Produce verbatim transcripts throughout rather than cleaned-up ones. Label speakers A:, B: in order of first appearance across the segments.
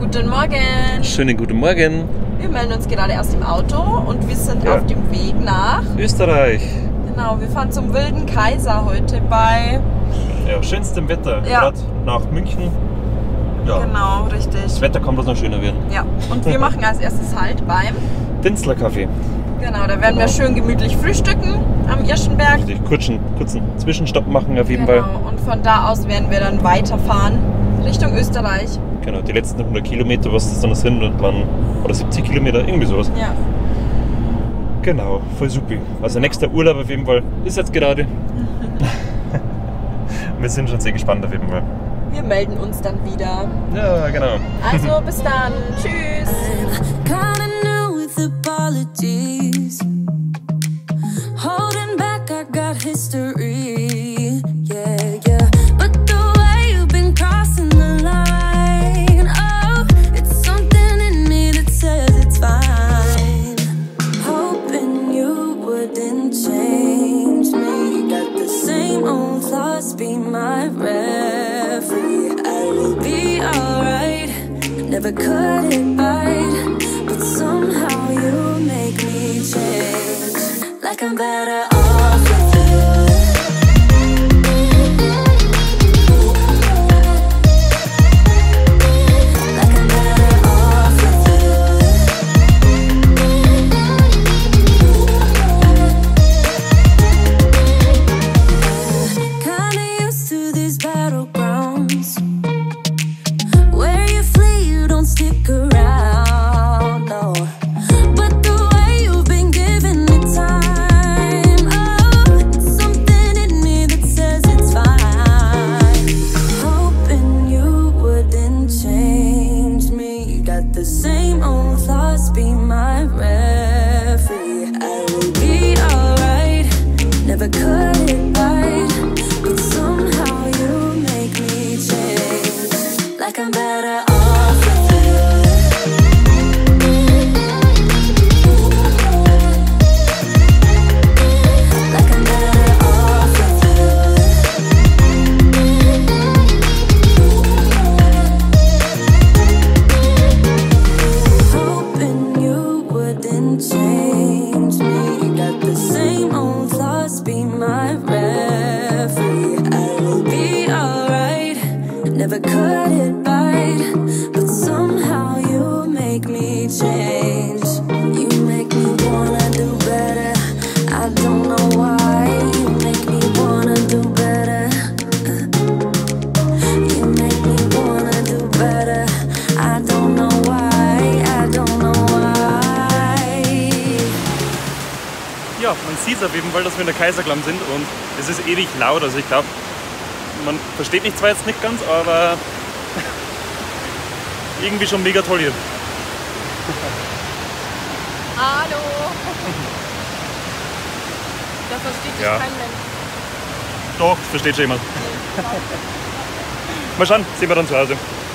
A: Guten Morgen.
B: Schönen guten Morgen.
A: Wir melden uns gerade erst im Auto und wir sind
B: Ja.
A: auf dem Weg nach
B: Österreich.
A: Genau, wir fahren zum Wilden Kaiser heute bei...
B: Ja, schönstem Wetter.
A: Ja.
B: Gerade nach München. Ja.
A: Genau, richtig.
B: Das Wetter kann bloß noch schöner werden.
A: Ja, und wir machen als erstes Halt beim...
B: Dinzler Kaffee.
A: Genau, da werden
B: Genau.
A: wir schön gemütlich frühstücken am Irschenberg.
B: Richtig kurzen, kurzen Zwischenstopp machen auf jeden
A: Genau,
B: Fall.
A: und von da aus werden wir dann weiterfahren Richtung Österreich.
B: Genau, die letzten hundert Kilometer, was das dann sind, und dann, oder siebzig Kilometer, irgendwie sowas.
A: Ja.
B: Genau, voll super. Also nächster Urlaub auf jeden Fall ist jetzt gerade. Wir sind schon sehr gespannt auf jeden Fall.
A: Wir melden uns dann wieder.
B: Ja, genau.
A: Also bis dann. Tschüss.
C: Kinda new with apologies. Holding back, I got history. Yeah, yeah. But the way you've been crossing the line, oh, it's something in me that says it's fine. Hoping you wouldn't change me. Got the same old thoughts, be my referee. I will be alright. Never could it bite, but somehow you make me change. Like I'm better off with you. Like I'm better off with you. Kinda used to these battlegrounds where you flee, you don't stick around, no. But the way you've been giving me time, oh, it's something in me that says it's fine. Hoping you wouldn't change me. Got the same old thoughts, be my referee. I will be alright, never could it bite, but somehow you make me change. Like I'm better off with you. Like I'm better off with you. Hoping you wouldn't change me. Got the same old thoughts, be my referee. I will be alright. Never could it bite, but somehow you make me change. You make me wanna do better. I don't know why. You make me wanna do better. You make me wanna do better. I don't know why. I don't know why.
B: Ja, man sieht auf jeden Fall, dass wir in der Kaiserklamm sind und es ist ewig laut. Also ich glaube, man versteht mich zwar jetzt nicht ganz, aber irgendwie schon mega toll hier.
A: Hallo. Da versteht dich
B: Ja.
A: kein Mensch.
B: Doch, das versteht schon jemand. Mal schauen, sehen wir dann zu Hause.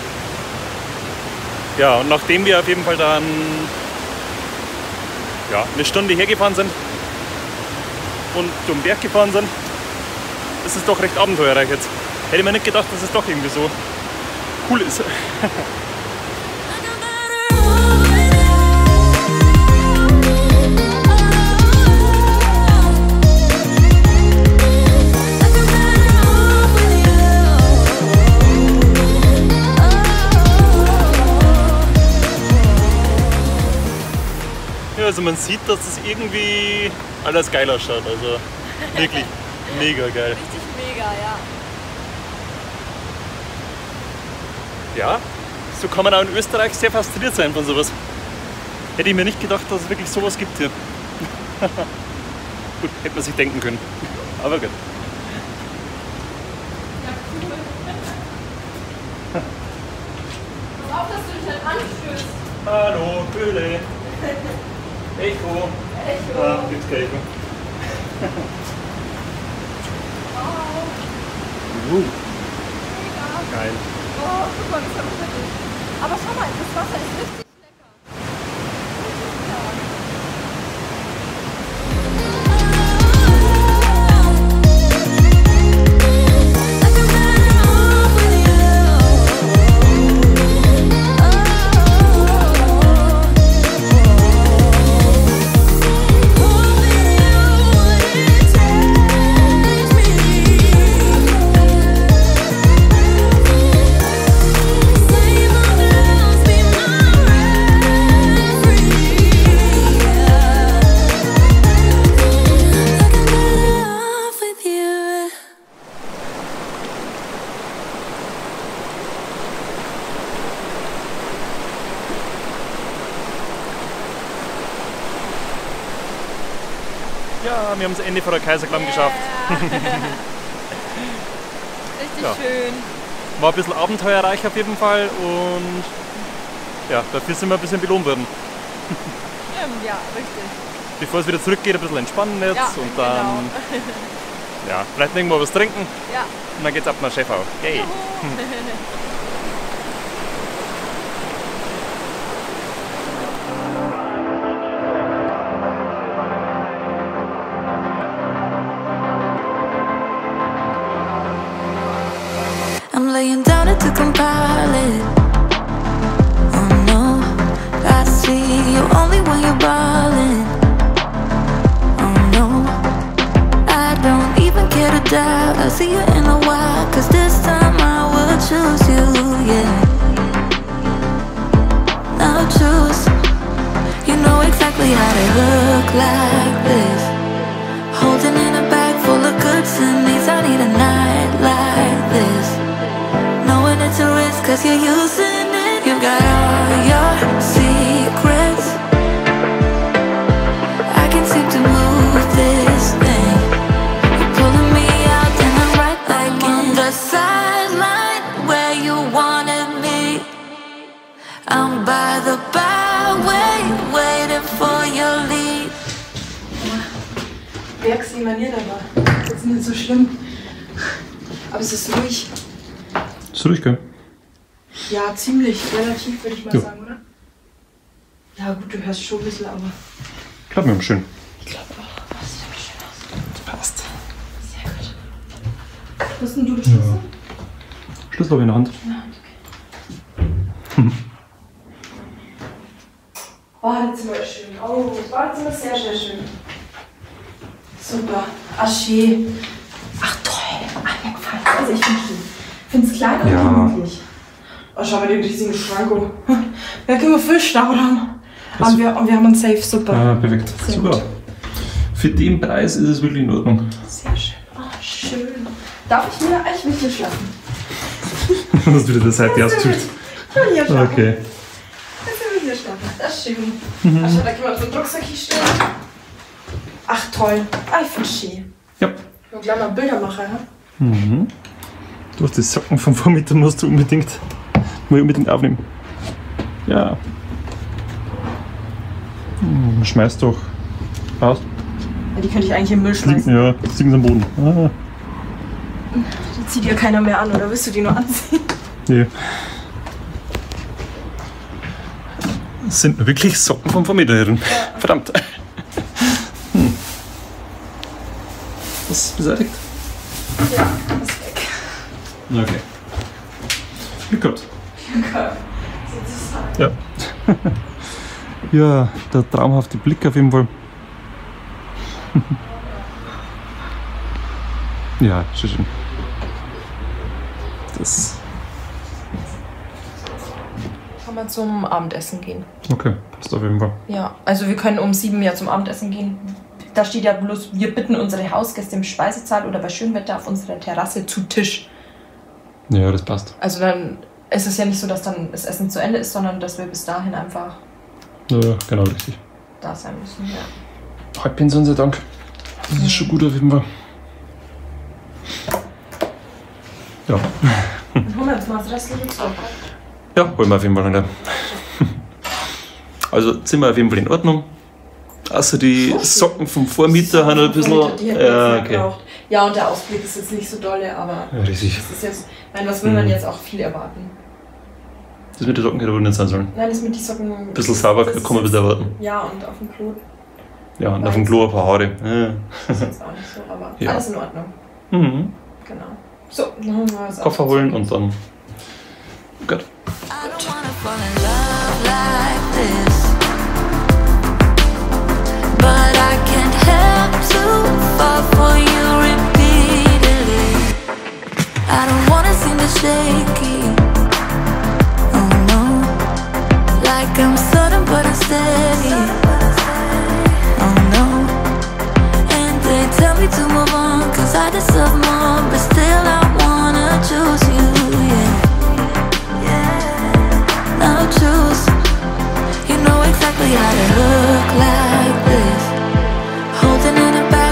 B: Ja, und nachdem wir auf jeden Fall dann ja, eine Stunde hergefahren sind und zum Berg gefahren sind, ist es doch recht abenteuerreich jetzt. Hätte ich mir nicht gedacht, dass es doch irgendwie so cool ist. Ja, also man sieht, dass es irgendwie alles geil ausschaut. Also wirklich mega geil.
A: Richtig mega, ja.
B: Ja, so kann man auch in Österreich sehr fasziniert sein von sowas. Hätte ich mir nicht gedacht, dass es wirklich sowas gibt hier. Gut, hätte man sich denken können. Aber gut.
A: Pass auf, dass du dich nicht anstößt.
B: Hallo, Köhle. Echo.
A: Echo.
B: Ah, gibt's kein Echo.
A: Wow.
B: Uh,
A: Mega.
B: geil.
A: Oh, guck mal, das haben wir verdient. Aber schau mal, das Wasser ist richtig lecker.
C: Like I'm better off with you.
B: Ja, wir haben das Ende von der Kaiserklamm geschafft.
A: Richtig
B: Ja.
A: schön.
B: War ein bisschen abenteuerreich auf jeden Fall und ja, dafür sind wir ein bisschen belohnt worden.
A: Ähm, Ja, richtig.
B: Bevor es wieder zurückgeht, ein bisschen entspannen jetzt
A: Ja,
B: und dann
A: genau.
B: ja, vielleicht irgendwo was trinken
A: Ja.
B: und dann geht's ab nach Schäffau. Yay.
C: I'm laying down it to compile it. Oh no, I see you only when you're ballin'. Oh no, I don't even care to doubt. I'll see you in a while, cause this time I will choose you, yeah. Now choose. You know exactly how to look like this. Holding in a bag full of goods and needs. I need a night like this. Knowing it's a risk cause you're using it. You got all your secrets. I can't seem to move this thing. You're pulling me out and I'm right back in the sideline where you wanted me. I'm by the byway waiting for your lead.
A: Bergs die Manieren aber. Das ist nicht so schlimm. Aber es ist ruhig.
B: Ist ruhig, gell?
A: Ja, ziemlich, relativ würde ich mal
B: Ja.
A: sagen, oder? Ja gut, du hörst schon ein bisschen, aber
B: Ich glaube, wir haben schön.
A: ich glaube auch, das sieht aber schön aus.
B: Das passt.
A: Sehr gut. Was ist denn du beschlossen?
B: Schlüssel habe ich in der Hand.
A: Ja, okay. Badezimmer ist schön. Oh, das Badezimmer ist sehr, sehr schön. Super. Ach, schön. Ach toll. Ach, mir gefällt. Also ich finde es klein und
B: Ja.
A: gemütlich. Oh, schau mal den riesigen Schrank an. Da können wir viel Stau haben. Und wir, und wir haben einen Safe. Super.
B: Ah, perfekt.
A: Sehr
B: Super.
A: gut.
B: Für den Preis ist es wirklich in Ordnung.
A: Sehr schön. Oh, schön. Darf ich mir? Ich will hier schlafen.
B: Hast du wieder der Seite ausgesucht?
A: Ich will hier schlafen.
B: Okay.
A: Ich will hier schlafen. Das ist schön. Mhm. Ach, da können wir so einen Rucksack hier stellen. Ach toll. Ah, ich finde es schön.
B: Ja.
A: Ich will gleich mal Bilder machen. Ja?
B: Mhm. Du hast die Socken vom Vormittag, musst du unbedingt, muss ich unbedingt aufnehmen. Ja. Hm, schmeiß doch raus.
A: Ja, die könnte ich eigentlich im Müll schmeißen.
B: Ja, jetzt liegen sie am Boden. Ah,
A: Die zieht ja keiner mehr an, oder willst du die nur anziehen?
B: nee. Das sind wirklich Socken vom Vormittag. Verdammt. Hm. Was ist beseitigt?
A: Ja, das ist weg.
B: Okay. Glück gehabt.
A: Okay.
B: Ja. Ja, der traumhafte Blick auf jeden Fall. Ja, schön, schön. Das.
A: Kann man zum Abendessen gehen.
B: Okay, passt auf jeden Fall.
A: Ja, also wir können um sieben ja zum Abendessen gehen. Da steht ja bloß, wir bitten unsere Hausgäste im Speisesaal oder bei Schönwetter auf unserer Terrasse zu Tisch.
B: Ja, das passt.
A: Also dann ist es ja nicht so, dass dann das Essen zu Ende ist, sondern dass wir bis dahin einfach
B: Ja, genau, richtig.
A: da sein müssen. Ja.
B: Heute bin sei Dank. Das ist schon gut auf jeden Fall. Ja.
A: Dann holen wir uns mal das restliche Zeug.
B: Ja, holen wir auf jeden Fall noch. Also Zimmer auf jeden Fall in Ordnung. Außer die Socken vom Vormieter haben ein bisschen.
A: Die hätten
B: Ja,
A: wir jetzt
B: okay.
A: gebraucht. Ja, und der Ausblick ist jetzt nicht so dolle, aber
B: Ja, richtig.
A: das ist jetzt, nein, was will man
B: Mhm.
A: jetzt auch viel erwarten?
B: Das mit den Socken hätte wohl nicht sein sollen.
A: Nein, das mit den Socken.
B: Ein bisschen sauber
A: das ist
B: kann man
A: jetzt-
B: bitte erwarten.
A: Ja, und auf dem Klo
B: Ja, und auf dem Klo ein paar Haare.
A: ist jetzt auch nicht so, aber
B: Ja.
A: alles in Ordnung.
B: Ja. Mhm.
A: Genau. So, dann holen wir das
B: Koffer
A: ab.
B: holen und dann. Gut.
C: I don't wanna fall in love like this, but I can't help to fall for you repeatedly. I don't wanna seem to shaky, oh no, like I'm sudden but unsteady, oh no. And they tell me to move on, cause I deserve more, but still I wanna choose you, yeah. Now choose. You know exactly how to look like this. Holding in a bag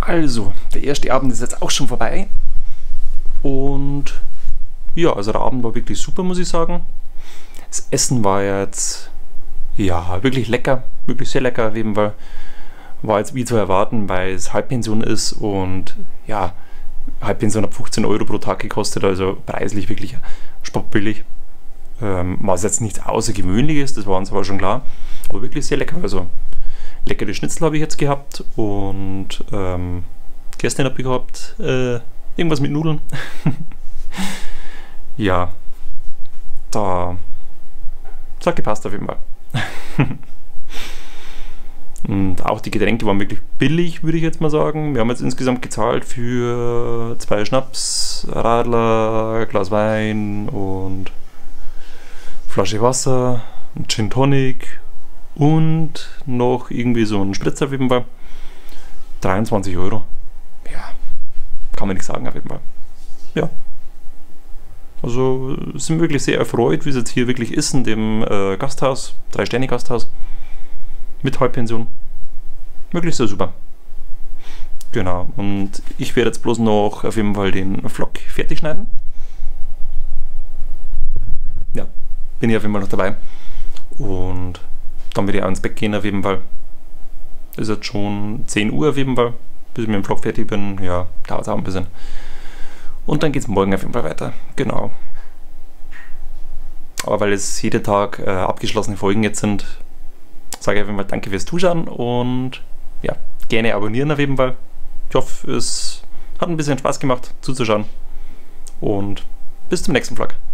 B: Also, der erste Abend ist jetzt auch schon vorbei. Und ja, also der Abend war wirklich super, muss ich sagen. Das Essen war jetzt, ja, wirklich lecker, wirklich sehr lecker auf jeden Fall. War jetzt wie zu erwarten, weil es Halbpension ist und ja, Halbpension hat fünfzehn Euro pro Tag gekostet, also preislich wirklich spottbillig. Ähm, was jetzt nichts Außergewöhnliches, das war uns aber schon klar, aber wirklich sehr lecker. Also leckere Schnitzel habe ich jetzt gehabt und ähm, gestern habe ich gehabt äh, irgendwas mit Nudeln. Ja, da das hat gepasst auf jeden Fall. Und auch die Getränke waren wirklich billig, würde ich jetzt mal sagen. Wir haben jetzt insgesamt gezahlt für zwei Schnaps, Radler, Glas Wein und Flasche Wasser, ein Gin Tonic und noch irgendwie so ein Spritzer auf jeden Fall. dreiundzwanzig Euro. Ja, kann man nichts sagen auf jeden Fall. Ja. Also sind wirklich sehr erfreut, wie es jetzt hier wirklich ist in dem äh, Gasthaus, drei Sterne Gasthaus mit Halbpension. Wirklich sehr super. Genau, und ich werde jetzt bloß noch auf jeden Fall den Vlog fertig schneiden. Ja, bin ich auf jeden Fall noch dabei. Und dann werde ich auch ins Bett gehen auf jeden Fall. Ist jetzt schon zehn Uhr auf jeden Fall, bis ich mit dem Vlog fertig bin. Ja, dauert auch ein bisschen. Und dann geht es morgen auf jeden Fall weiter. Genau. Aber weil es jeden Tag äh, abgeschlossene Folgen jetzt sind, sage ich auf jeden Fall danke fürs Zuschauen und ja, gerne abonnieren auf jeden Fall. Ich hoffe, es hat ein bisschen Spaß gemacht zuzuschauen und bis zum nächsten Vlog.